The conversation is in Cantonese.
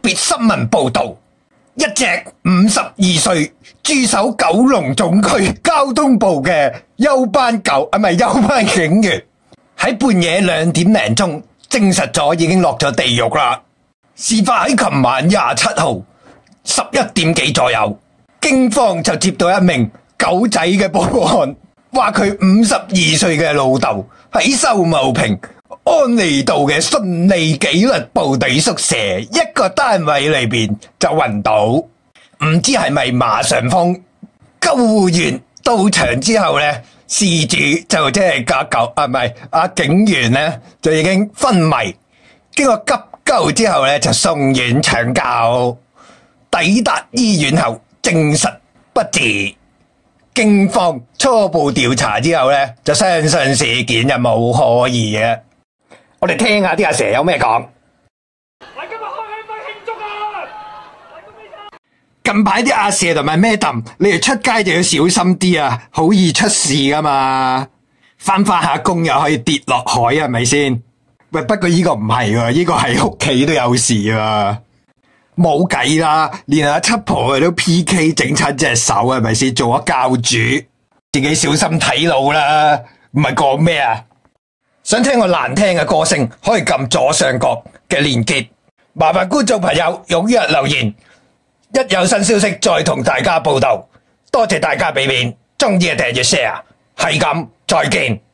別新聞報道，一隻52歲駐守九龍總區交通部嘅休班警員，喺半夜2點零鐘證實咗已經落咗地獄啦。事發喺琴晚27號11點幾左右，警方就接到一名狗仔嘅報案，話佢52歲嘅老豆喺秀茂坪安利道嘅順利紀律部隊宿舍一個單位裏邊就暈倒，唔知係咪馬上風。救護員到場之後呢，事主就即係警員呢，就已經昏迷，經過急救之後呢，就送院搶救，抵達醫院後證實不治。警方初步調查之後呢，就相信事件就冇可疑嘅。我哋聽下啲阿 Sir 有咩講。 嗱，今日開香檳慶祝啊！ 近排啲阿 Sir 同埋 Madam，你哋出街就要小心啲啊，好易出事噶嘛。翻下工又可以跌落海，係咪先？喂，不過呢個唔係喎，呢個喺屋企都有事啊。冇計啦，連阿七婆都 PK 整親隻手，係咪先？做咗教主，自己小心睇路啦。唔係講咩啊？想聽個難聽嘅歌聲，可以撳左上角嘅連結。麻煩觀眾朋友踴躍留言，一有新消息再同大家報道。多謝大家俾面，中意嘅訂閱 share，係咁，再見。